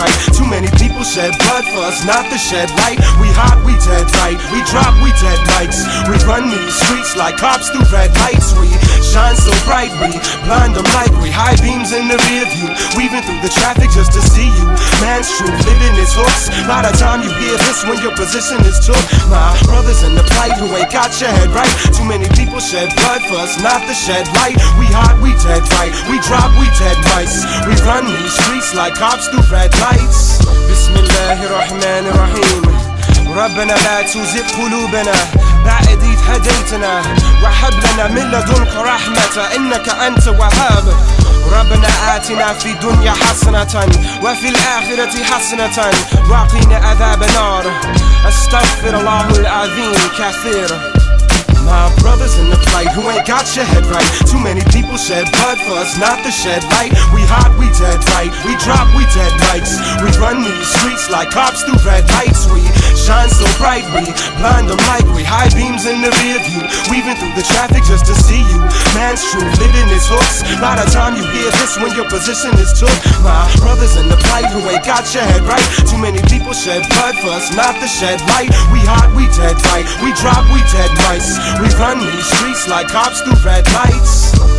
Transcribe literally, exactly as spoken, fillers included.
right. Too many people shed blood for us not to shed light. We hot, we dead right. We drop, we dead mics. We run these streets like cops through red lights. We shine so bright, we blind them like we high beams in the rear view, weaving through the traffic just to see you. Man's truth, living is hooks. Lot of time you hear this when your position is took. My brothers in the plight who ain't got your head right. Too many people shed blood for us not to shed light. We hot, we dead right. We drop, we dead mice. We run these streets like cops through red lights. Bismillahirrahmanirrahim. ربنا لا تزغ قلوبنا بعد إذ هديتنا وهب لنا من لدنك رحمة إنك أنت الوهاب. ربنا آتنا في الدنيا حسنة وفي الآخرة حسنة وقنا عذاب النار. أستغفر الله العظيم كثير. My brothers in the plight who ain't got your head right. Too many people shed blood for us not to shed light. We hot, we dead right. We drop, we dead mics. We run these streets like cops through red lights. We shine so bright, we blind them like we high beams in the rear view, weaving through the traffic just to see you. Man's truth, living is hooks. Lot of time you hear this when your position is took. My brothers in the plight who ain't got your head right. Too many people shed blood for us not to shed light. We hot, we dead right. We drop, we dead mice. We run these streets like cops through red lights.